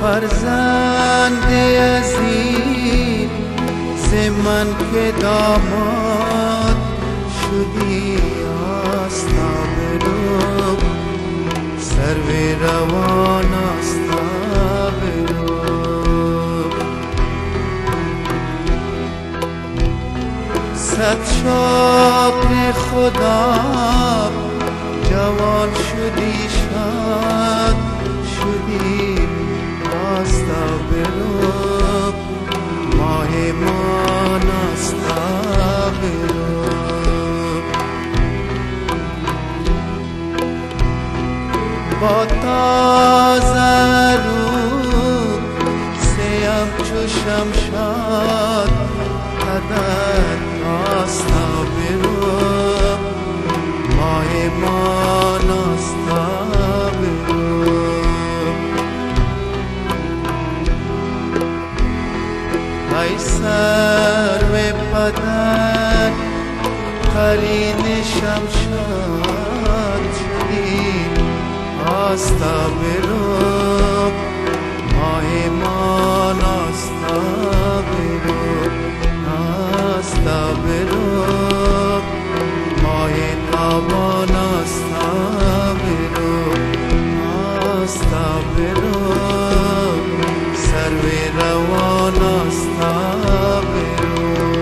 فرزند عزیز ز من که داماد شدی آستا برو سرو روان آستا برو صد شکر خدا جوان شدی شاد شدی آستا برو ماه مان آستا برو با تازه رو سیم چو شمشاد قدر آستا برو ماه مان آستا برو ای سرو بدن قرین شمشاد شدی آستا برو ماه مان آستا برو آستا برو ماه تابان آستا برو آستا برو سرو روان آستا برو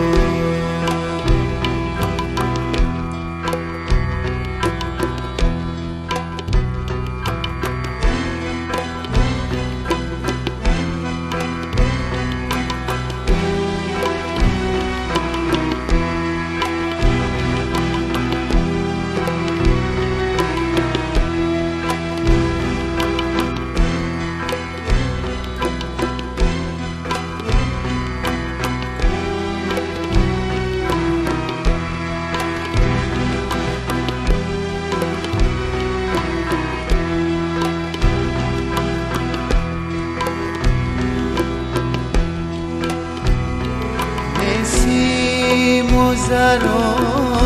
زرو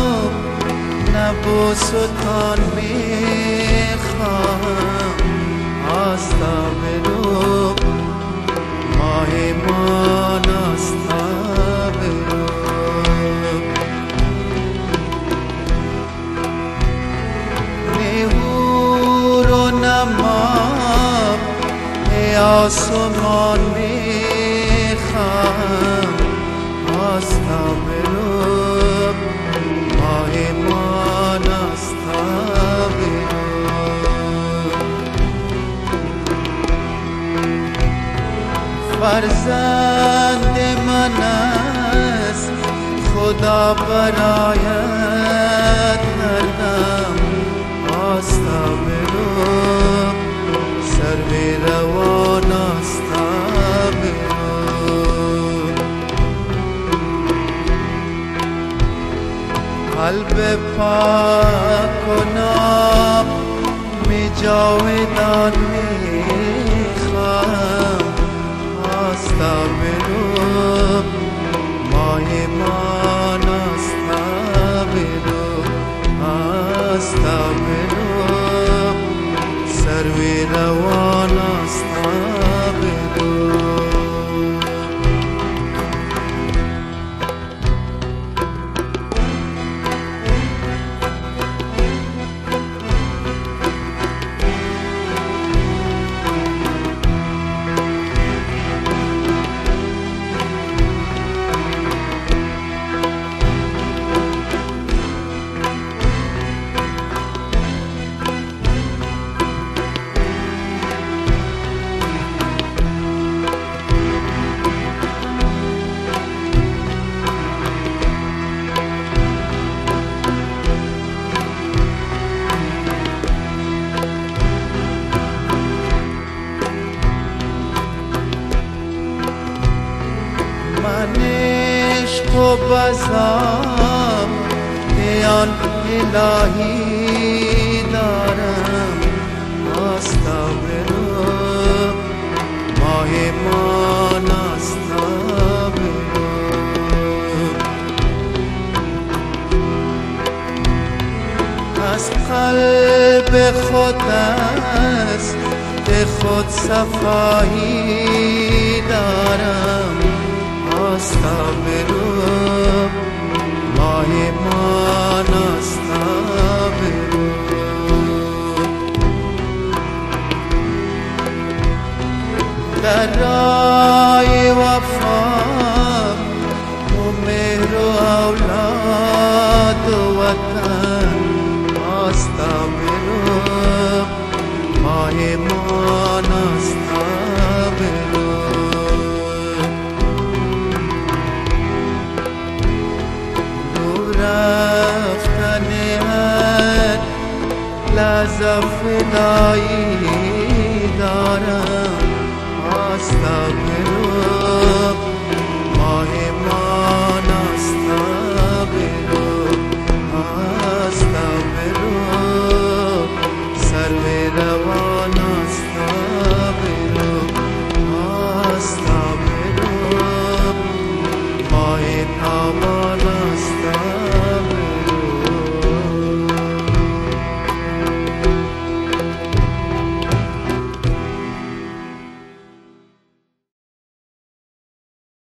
نبو ستان میخوام آستا برو ماه مان آستا برو نهور و نماب آسمان میخوام آستا برو ماه مان آستا برو فرزند من است خدا برایت کردم آستا برو سرو روان آستا برو قلب پاک و ناب می جاودان میخوام آستا برو ماه مان آستا برو آستا برو سرو روان آستا برو عشق و بزم دیان الهی دارم آستا برو ماه مان آستا برو از قلب خود است خود صفایی دارم آستابرو ماهمان آستابرو در راه وفا و مهر و اولاد و وطن آستابرو ماهمان آستابرو رو رفتن هر لحظه فدایی دارم آستابرو